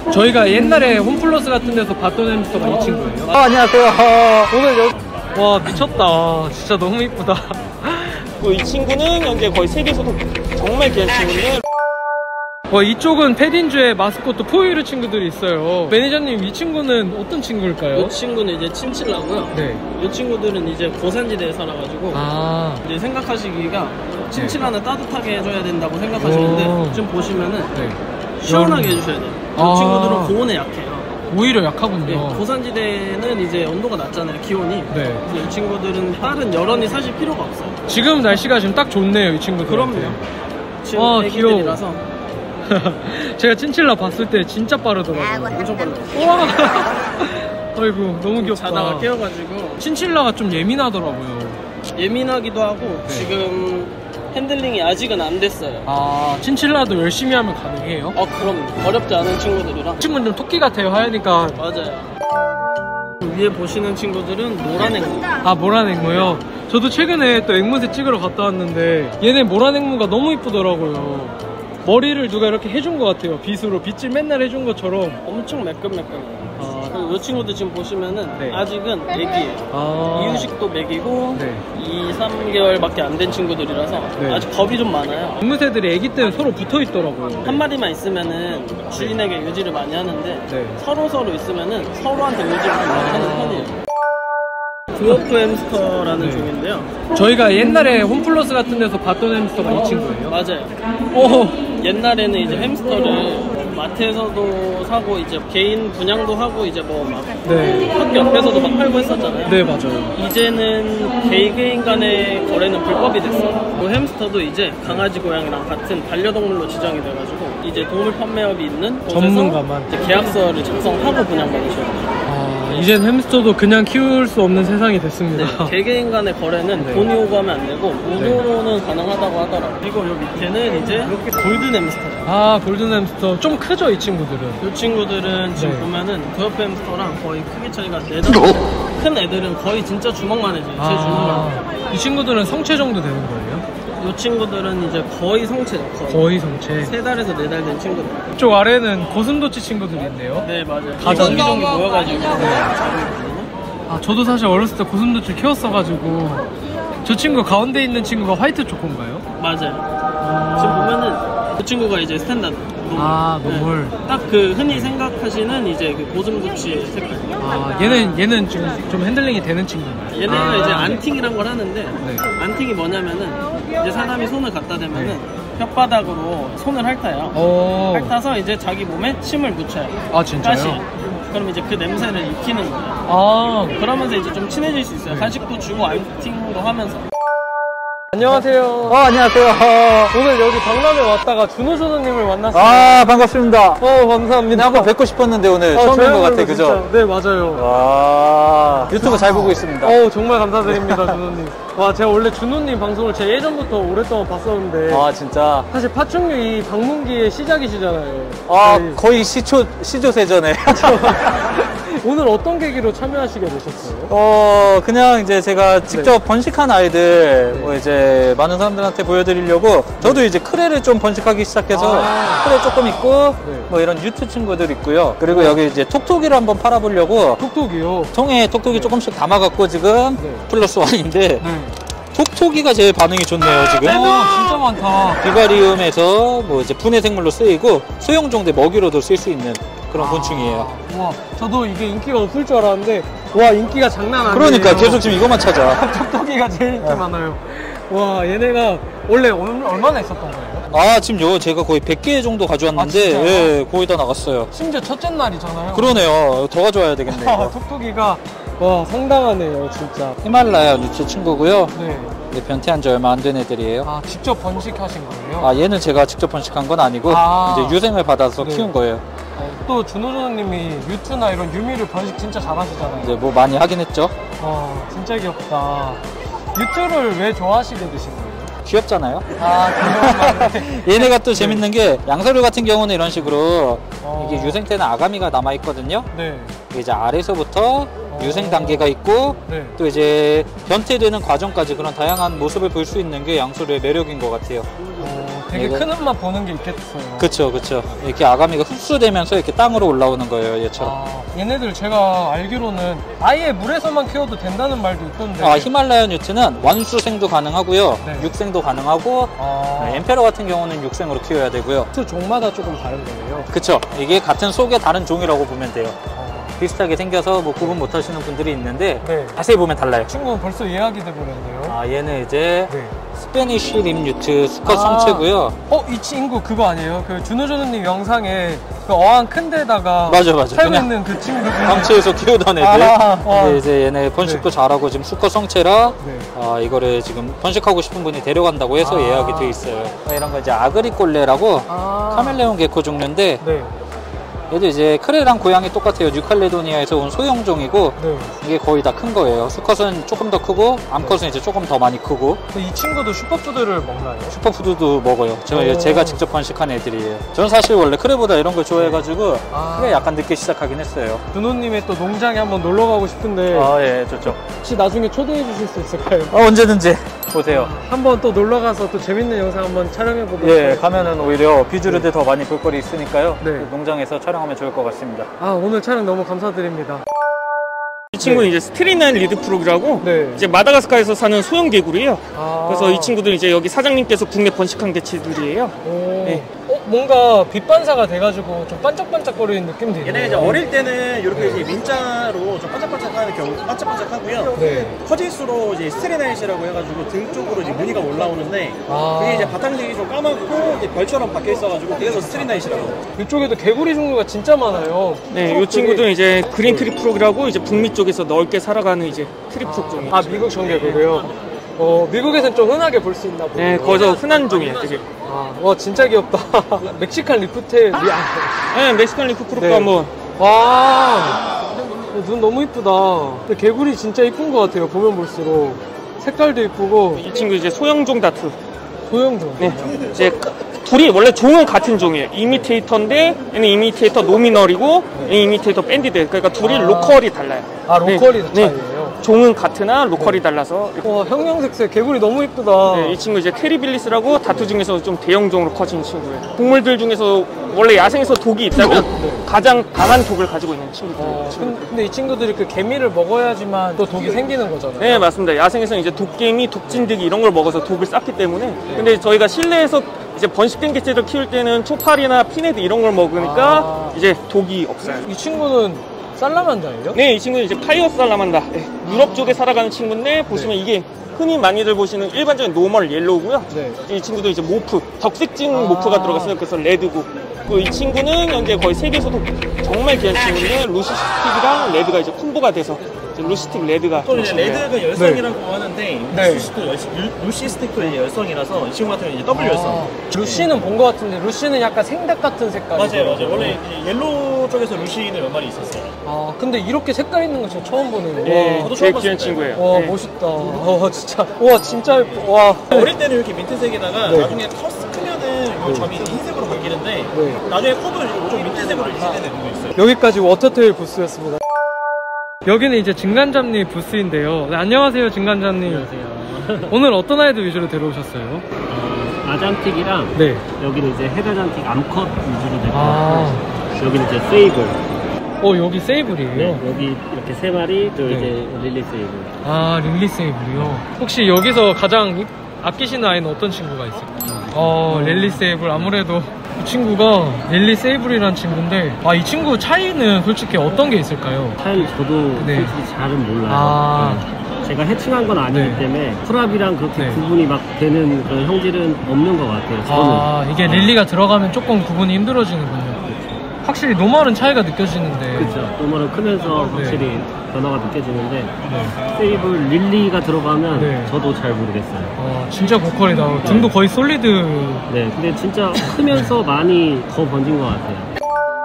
저희가 옛날에 홈플러스 같은 데서 봤던 햄스터가 이 친구예요. 안녕하세요. 오늘 와 미쳤다. 진짜 너무 이쁘다. 이 친구는 현재 거의 세계에서도 정말 귀한 친구인데, 이쪽은 패딘주의 마스코트 포유류 친구들이 있어요. 매니저님, 이 친구는 어떤 친구일까요? 이 친구는 이제 친칠라고요. 네. 이 친구들은 이제 고산지대에 살아가지고 이제 생각하시기가 친칠라는 따뜻하게 해줘야 된다고 생각하시는데 지금 보시면은 시원하게 해주셔야 돼요. 이 친구들은 고온에 약해요. 오히려 약하군요. 네, 고산지대는 이제 온도가 낮잖아요, 기온이. 네. 그래서 이 친구들은 다른 열원이 사실 필요가 없어요. 지금 날씨가 지금 딱 좋네요, 이 친구들. 그럼요. 와, 애기들이라서. 제가 친칠라 봤을 때 진짜 빠르더라고요. 엄청 빨라요. 우와. 아이고, 너무 귀엽다. 자다가 깨어가지고. 친칠라가 좀 예민하더라고요. 예민하기도 하고 지금 핸들링이 아직은 안 됐어요. 친칠라도 열심히 하면 가능해요? 그럼 어렵지 않은 친구들이라. 친구는 좀 토끼 같아요, 하얘니까. 맞아요. 위에 보시는 친구들은 노란 앵무. 모란 앵무요? 저도 최근에 또 앵무새 찍으러 갔다 왔는데 얘네 모란 앵무가 너무 이쁘더라고요. 머리를 누가 이렇게 해준 것 같아요. 빗으로 빗질 맨날 해준 것처럼. 엄청 매끈매끈해요. 이 친구들 지금 보시면은 아직은 애기예요. 이유식도 맥이고 2, 3개월밖에 안 된 친구들이라서 아직 겁이 좀 많아요. 앵무새들이 애기 때는 서로 붙어 있더라고요. 한 마리만 있으면은 주인에게 의지를 많이 하는데 서로 있으면은 서로한테 의지를 많이 하는 편이에요. 드워프 햄스터라는 종인데요. 저희가 옛날에 홈플러스 같은 데서 봤던 햄스터가 이 친구예요? 맞아요. 옛날에는 이제 햄스터를 마트에서도 사고 이제 개인 분양도 하고 이제 뭐 막 학교 앞에서도 막 팔고 했었잖아요. 네, 맞아요. 이제는 개인 간의 거래는 불법이 됐어요. 그 햄스터도 이제 강아지 고양이랑 같은 반려동물로 지정이 돼가지고 이제 동물 판매업이 있는 곳에서 전문가만 이제 계약서를 작성하고 분양받으셔야 돼요. 이젠 햄스터도 그냥 키울 수 없는 세상이 됐습니다. 개개인 간의 거래는 돈이 오고 하면 안 되고 무료로는 가능하다고 하더라고요. 그리고 요 밑에는 이제 골든 햄스터예요. 골든 햄스터 좀 크죠, 이 친구들은? 이 친구들은 지금 보면은 드워프 햄스터랑 거의 크기 차이가 4-5. 큰 애들은 거의 진짜 주먹만 해져요. 제 주먹만. 이 친구들은 성체 정도 되는 거예요? 이 친구들은 이제 거의 성체죠. 거의 성체. 3달에서 4달 된 친구들. 이쪽 아래는 고슴도치 친구들이 있네요. 네, 맞아요. 가장 종기 모여가지고 저도 사실 어렸을 때 고슴도치 키웠어가지고. 저 친구 가운데 있는 친구가 화이트 초코인가요? 맞아요. 지금 보면은 그 친구가 이제 스탠다드 노물. 딱 그 흔히 생각하시는 이제 그 고슴도치의 색깔. 얘는 지금 좀 핸들링이 되는 친구인가요? 얘네가 이제 안팅이란 걸 하는데 안팅이 뭐냐면은 이제 사람이 손을 갖다 대면은 혓바닥으로 손을 핥아요. 핥아서 이제 자기 몸에 침을 묻혀요. 진짜요? 가시. 그럼 이제 그 냄새를 익히는 거예요. 그러면서 이제 좀 친해질 수 있어요. 간식도 주고 안팅도 하면서. 안녕하세요. 안녕하세요. 오늘 여기 박람회 왔다가 준호 조사님을 만났어요. 반갑습니다. 감사합니다. 한번 뵙고 싶었는데 오늘 처음 뵌 것 같아, 그죠? 진짜. 네, 맞아요. 유튜브 잘 보고 있습니다. 정말 감사드립니다, 준호님. 제가 원래 준호님 방송을 제가 예전부터 오랫동안 봤었는데. 진짜. 사실 파충류이 방문기의 시작이시잖아요. 거의 시조세전에. 오늘 어떤 계기로 참여하시게 되셨어요? 그냥 이제 제가 직접 번식한 아이들 뭐 이제 많은 사람들한테 보여드리려고 저도 이제 크레를 좀 번식하기 시작해서 크레 조금 있고 뭐 이런 유트 친구들 있고요. 그리고 여기 이제 톡톡이를 한번 팔아보려고. 톡톡이요? 통에 톡톡이 조금씩 담아갖고 지금 플러스 1인데 톡톡이가 제일 반응이 좋네요, 지금. 진짜 많다. 비바리움에서 뭐 이제 분해 생물로 쓰이고 수용종대 먹이로도 쓸 수 있는 그런 곤충이에요. 저도 이게 인기가 없을 줄 알았는데 인기가 장난 아니에요. 그러니까 계속 지금 이것만 찾아. 톡톡이가 제일 인기 많아요. 얘네가 원래 얼마나 있었던 거예요? 지금 제가 거의 100개 정도 가져왔는데 거의 다 나갔어요. 심지어 첫째 날이잖아요. 그러네요. 더 가져와야 되겠네. 톡톡이가 상당하네요, 진짜. 히말라야 유트 친구고요. 네. 변태한 지 얼마 안 된 애들이에요. 직접 번식하신 거예요? 얘는 제가 직접 번식한 건 아니고 이제 유생을 받아서 키운 거예요. 또 준호조님이 유튜나 이런 유미를 번식 진짜 잘하시잖아요. 이제 뭐 많이 하긴 했죠. 진짜 귀엽다. 유튜를 왜 좋아하시게 되신 거예요? 귀엽잖아요. 귀여운 얘네가 또 재밌는 게 양서류 같은 경우는 이런 식으로 이게 유생 때는 아가미가 남아 있거든요. 이제 아래서부터 유생 단계가 있고 또 이제 변태되는 과정까지 그런 다양한 모습을 볼 수 있는 게 양서류의 매력인 것 같아요. 되게 큰 흠만 보는 게 있겠어요. 그쵸. 이렇게 아가미가 흡수되면서 이렇게 땅으로 올라오는 거예요, 얘처럼. 얘네들 제가 알기로는 아예 물에서만 키워도 된다는 말도 있던데. 히말라야 뉴트는 완수생도 가능하고요. 네. 육생도 가능하고, 엠페러 같은 경우는 육생으로 키워야 되고요. 그 종마다 조금 다른 거예요. 그쵸. 이게 같은 속의 다른 종이라고 보면 돼요. 비슷하게 생겨서 뭐 구분 못 하시는 분들이 있는데, 네. 자세히 보면 달라요. 친구는 벌써 예약이 돼버렸네요. 얘는 이제 네. 스페니쉬 림 뉴트 수컷 성체고요. 이 친구 그거 아니에요? 그 준호준호님 영상에 그 어항 큰 데다가 맞아. 살고 그냥 있는 그 친구. 강체에서 키우던 애들. 근데 이제 얘네 번식도 네. 잘하고 지금 수컷 성체라 네. 이거를 지금 번식하고 싶은 분이 데려간다고 해서 예약이 돼 있어요. 이런 거 이제 아그리꼴레라고 카멜레온 개코 종류인데, 네. 얘도 이제 크레랑 고양이 똑같아요. 뉴칼레도니아에서 온 소형종이고, 네. 이게 거의 다 큰 거예요. 수컷은 조금 더 크고, 암컷은 이제 조금 더 많이 크고. 이 친구도 슈퍼푸드를 먹나요? 슈퍼푸드도 먹어요. 제가 직접 번식한 애들이에요. 저는 사실 원래 크레보다 이런 걸 좋아해가지고 크레 약간 늦게 시작하긴 했어요. 준호님의 또 농장에 한번 놀러 가고 싶은데 예, 좋죠. 혹시 나중에 초대해 주실 수 있을까요? 언제든지 보세요. 한번 또 놀러 가서 또 재밌는 영상 한번 촬영해 보도록. 예, 가면은 오히려 비주류들 더 많이 볼 거리 있으니까요. 네. 농장에서 촬영하면 좋을 것 같습니다. 오늘 촬영 너무 감사드립니다. 이 친구는 이제 스트리나인 리드프로그라고 네. 이제 마다가스카르에서 사는 소형 개구리예요. 그래서 그래서 이 친구들 이제 여기 사장님께서 국내 번식한 개체들이에요. 네. 뭔가 빛 반사가 돼가지고 좀 반짝반짝거리는 느낌도 있네요. 얘네 이제 어릴 때는 이렇게 이제 민자로 좀 반짝반짝하는 경우 반짝반짝하고요. 네. 커질수록 이제 스트리나잇이라고 해가지고 등 쪽으로 이제 무늬가 올라오는데 그게 이제 바탕색이 좀 까맣고 이제 별처럼 박혀 있어가지고 그래서 스트리나잇이라고. 이쪽에도 개구리 종류가 진짜 많아요. 네, 이 친구들은 이제 그린 트리프로그라고 이제 북미 쪽에서 넓게 살아가는 이제 트리프로그 종이에요. 미국 정개구리요. 미국에서는 좀 흔하게 볼 수 있나 보네요. 네, 거기서 흔한 종이에요, 되게. 와 진짜 귀엽다. 멕시칸 리프테. 네, 멕시칸 리프프로그 네. 한번. 와, 눈 너무 이쁘다. 근데 개구리 진짜 이쁜 것 같아요. 보면 볼수록 색깔도 이쁘고. 이 친구 이제 소형종 다투. 소형종. 네, 이제 둘이 원래 종은 같은 종이에요. 이미테이터인데 얘는 이미테이터 노미널이고 얘는 이미테이터 밴디드. 그러니까 둘이 로컬이 달라요. 로컬이 네. 차이예요. 종은 같으나 로컬이 달라서. 와, 형형색색 개구리 너무 이쁘다. 네, 이 친구 이제 테리빌리스라고 다투 중에서 좀 대형종으로 커진 친구예요. 동물들 중에서 원래 야생에서 독이 있다면 가장 강한 독을 가지고 있는 친구들이에요. 근데 이 친구들이 그 개미를 먹어야지만 또 독이 생기는 거잖아요. 네, 맞습니다. 야생에서는 이제 독개미, 독진드기 이런 걸 먹어서 독을 쌓기 때문에. 근데 저희가 실내에서 이제 번식된 개체를 키울 때는 초파리나 피네드 이런 걸 먹으니까 이제 독이 없어요. 이 친구는 살라만다예요? 네, 이 친구는 이제 파이어 살라만다. 네, 유럽 쪽에 살아가는 친구인데 보시면 이게 흔히 많이들 보시는 일반적인 노멀 옐로우고요. 네. 이 친구도 이제 모프, 적색진 모프가 들어갔어요. 그래서 레드고. 그리고 이 친구는 현재 거의 세계에서도 정말 귀한 친구인데 루시스틱이랑 레드가 이제 콤보가 돼서 이제 루시스틱 레드가. 또 이제 레드가 열성이라고 하는데 루시스틱도 이제 열성이라서 이 친구 같은 경우는 이제 더블 열성. 루시는 본 것 같은데 루시는 약간 생닭 같은 색깔. 맞아요. 원래 이제 옐로우 쪽에서 루시는 몇 마리 있었어요. 근데 이렇게 색깔 있는 거 제가 처음 보네요. 네, 와, 저도 제일 처음 귀한 봤을 친구예요. 와 네. 멋있다. 와 진짜. 와 진짜 예뻐. 와. 어릴 때는 이렇게 민트색에다가 나중에 크면은 이 점이 흰색으로 바뀌는데 나중에 커도 좀 민트색으로 유지되는 경우가 있어요. 여기까지 워터테일 부스였습니다. 여기는 이제 진간잡님 부스인데요. 네, 안녕하세요 진간잡님. 안녕하세요. 오늘 어떤 아이들 위주로 데려오셨어요? 아잔틱이랑 네. 여기는 이제 헤드잔틱 암컷 위주로 되고 여기는 이제 세이블. 여기 세이블이에요? 네, 여기 이렇게 세 마리 또 네. 이제 릴리 세이블. 릴리 세이블이요. 혹시 여기서 가장 아끼시는 아이는 어떤 친구가 있을까요? 릴리 세이블. 아무래도 이 친구가 릴리 세이블이라는 친구인데 이 친구 차이는 솔직히 어떤 게 있을까요? 차이는 저도 네. 솔직히 잘은 몰라요. 네. 제가 해칭한 건 아니기 때문에 프랍이랑 그렇게 구분이 막 되는 그런 형질은 없는 것 같아요. 저는. 이게 릴리가 들어가면 조금 구분이 힘들어지는군요. 확실히 노멀은 차이가 느껴지는데. 그렇죠. 노멀은 크면서 확실히 변화가 느껴지는데 세이블 릴리가 들어가면 저도 잘 모르겠어요. 진짜 고퀄이다. 등도 거의 솔리드. 네, 근데 진짜 크면서 많이 더 번진 것 같아요.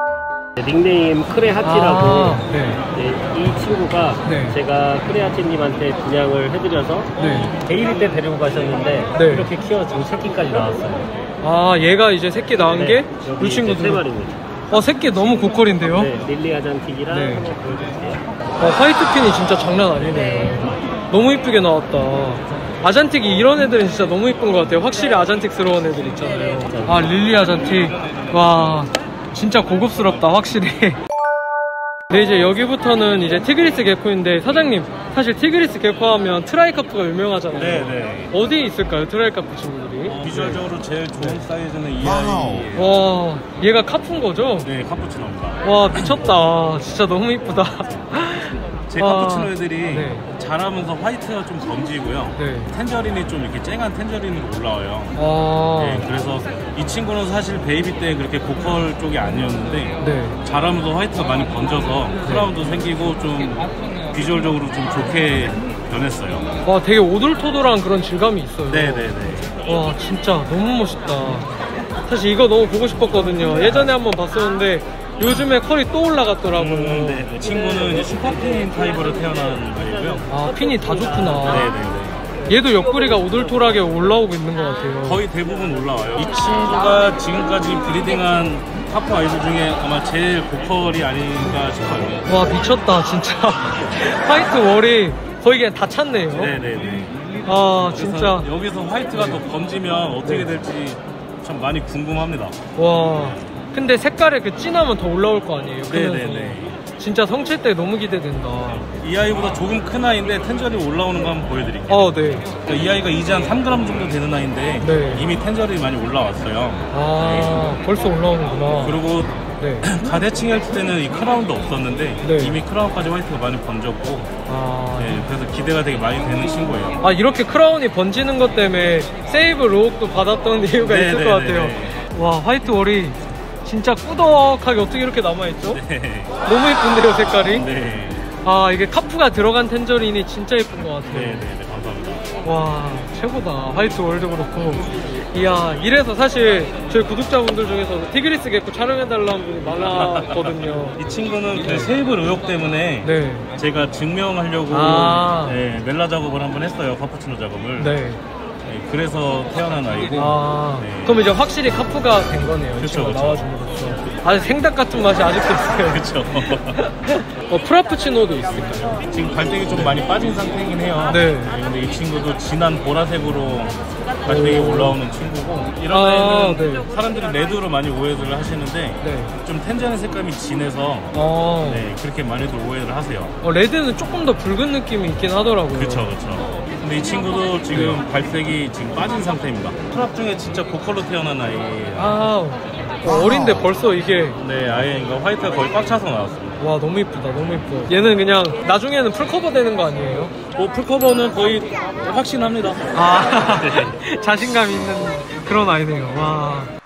닉네임 크레하티라고. 이 친구가 제가 크레하티님한테 분양을 해드려서 데일리 때 데리고 가셨는데 이렇게 키워 지금 새끼까지 나왔어요. 얘가 이제 새끼 낳은 게 이 친구도 세 마리입니다. 새끼 너무 고퀄인데요? 네, 릴리 아잔틱이랑 한번 보여드릴게요. 화이트핀이 진짜 장난 아니네요. 너무 이쁘게 나왔다. 아잔틱이 이런 애들은 진짜 너무 이쁜 것 같아요. 확실히 아잔틱스러운 애들 있잖아요. 아, 릴리 아잔틱. 와, 진짜 고급스럽다, 확실히. 네, 이제 여기부터는 이제 티그리스 개코인데, 사장님, 사실 티그리스 개코 하면 트라이카프가 유명하잖아요. 네네. 어디 있을까요, 트라이카프 친구들이? 비주얼적으로 제일 좋은 사이즈는 이 아이예요. 와, 얘가 카푸인 거죠? 네, 카푸치노입니다. 와, 미쳤다. 진짜 너무 이쁘다. 제 카푸치노 애들이 네. 자라면서 화이트가 좀 번지고요. 네. 텐저린이 좀 이렇게 쨍한 텐저린으로 올라와요. 아, 네, 그래서 이 친구는 사실 베이비 때 그렇게 고컬 쪽이 아니었는데 네. 자라면서 화이트가 많이 번져서 크라운도 생기고 좀 비주얼적으로 좀 좋게 변했어요. 와, 되게 오돌토돌한 그런 질감이 있어요. 네네네. 와, 진짜 너무 멋있다. 사실 이거 너무 보고 싶었거든요. 예전에 한번 봤었는데 요즘에 컬이 또 올라갔더라고요. 네, 이 친구는 이제 슈퍼핀 타입으로 태어난 아이고요. 아, 핀이 다 좋구나. 네네네. 얘도 옆구리가 오돌토돌하게 올라오고 있는 것 같아요. 거의 대부분 올라와요. 이 친구가 지금까지 브리딩한 카프 아이들 중에 아마 제일 고컬이 아닌가 싶어요. 와, 미쳤다, 진짜. 화이트 월이 거의 그냥 다 찼네요. 네네네. 아, 그래서 진짜. 여기서 화이트가 더 번지면 어떻게 될지 참 많이 궁금합니다. 와, 근데 색깔이 그 진하면 더 올라올 거 아니에요? 크면서. 네네네. 진짜 성체 때 너무 기대된다. 이 아이보다 조금 큰 아이인데 텐저리 올라오는 거 한번 보여드릴게요. 네. 그러니까 이 아이가 이제 한 3g 정도 되는 아이인데 네. 이미 텐저리 많이 올라왔어요. 아, 벌써 올라오는구나. 그리고 네. 가대칭 할 때는 이 크라운도 없었는데 네. 이미 크라운까지 화이트가 많이 번졌고 아, 네, 그래서 기대가 되게 많이 되는 친구예요. 아, 이렇게 크라운이 번지는 것 때문에 세이브 로옥도 받았던 이유가 네, 있을 네, 것 네, 같아요. 네. 와, 화이트 월이 진짜 꾸덕하게 어떻게 이렇게 남아있죠? 네. 너무 예쁜데요, 색깔이? 네. 아, 이게 카프가 들어간 텐저린이 진짜 예쁜 것 같아요. 네네네, 감사합니다. 와, 최고다. 화이트 월도 그렇고. 이야, 이래서 사실 저희 구독자분들 중에서 티그리스 개코 촬영해달라는 분이 많았거든요. 이 친구는 그 세이블 의혹 때문에 네. 제가 증명하려고 아. 네, 멜라 작업을 한번 했어요. 카푸치노 작업을. 네. 네, 그래서 태어난 아이고. 아, 네. 그럼 이제 확실히 카프가 된 거네요. 이 그쵸, 친구가 그쵸. 나와줌으로써. 아주 생닭 같은 맛이 아직도 있어요. 그렇죠. 프라푸치노도 있을까요? 지금 발색이 좀 많이 빠진 상태이긴 해요. 네. 근데 이 친구도 진한 보라색으로 발색이 올라오는 친구고 이런 아, 아이는 네. 사람들이 레드로 많이 오해를 하시는데 네. 좀 텐전의 색감이 진해서 네. 그렇게 많이들 오해를 하세요. 레드는 조금 더 붉은 느낌이 있긴 하더라고요. 그렇죠, 그렇죠. 근데 이 친구도 지금 발색이 지금 빠진 상태입니다. 트랍 중에 진짜 고컬로 태어난 아이예요. 아, 어린데 벌써 이게. 네, 아예 화이트가 거의 꽉 차서 나왔습니다. 와, 너무 이쁘다, 너무 이뻐. 얘는 그냥 나중에는 풀커버 되는 거 아니에요? 풀커버는 거의 확신합니다. 아, 자신감 있는 그런 아이네요. 와.